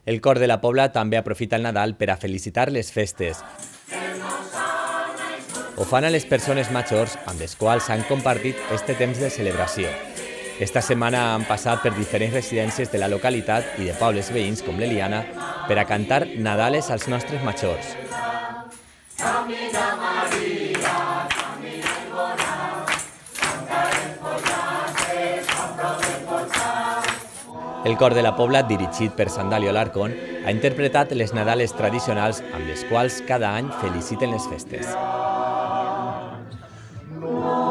El cor de la Pobla també aprofita el Nadal per a felicitar les festes. Ho fan a les persones majors amb les quals han compartit este temps de celebració. Esta setmana han passat per diferents residències de la localitat i de pobles veïns com l'Eliana per a cantar Nadales als nostres majors. El cor de la Pobla, dirigit per Sandalio Alarcón, ha interpretat les Nadales tradicionals amb les quals cada any feliciten les festes.